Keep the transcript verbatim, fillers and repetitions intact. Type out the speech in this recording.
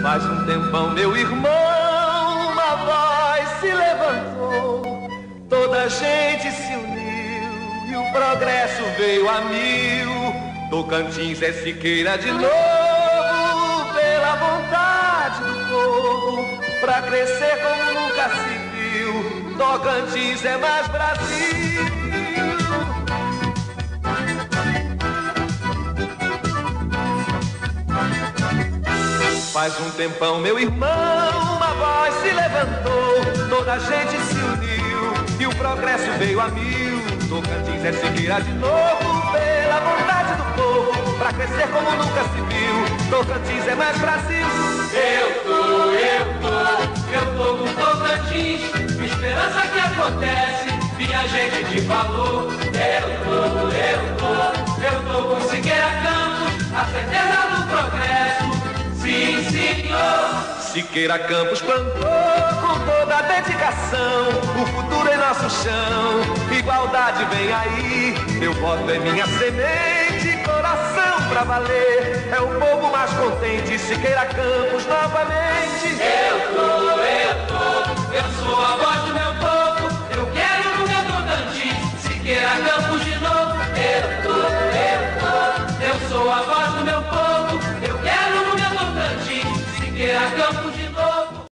Faz um tempão, meu irmão, uma voz se levantou. Toda a gente se uniu e o progresso veio a mil. Tocantins é Siqueira de novo, pela vontade do povo, pra crescer como nunca se viu. Tocantins é mais Brasil. Faz um tempão, meu irmão, uma voz se levantou. Toda a gente se uniu e o progresso veio a mil. Tocantins é Siqueira de novo, pela vontade do povo, pra crescer como nunca se viu. Tocantins é mais Brasil. Eu tô, eu tô, eu tô com Tocantins, esperança que acontece, minha gente de valor. Eu tô, eu tô, eu tô com Siqueira Campos, a certeza do progresso. Sim, senhor. Siqueira Campos plantou com toda a dedicação, o futuro em nosso chão, igualdade vem aí, meu voto é minha semente, coração pra valer, é o povo mais contente, Siqueira Campos novamente. Eu tô, eu tô, eu sou a voz do meu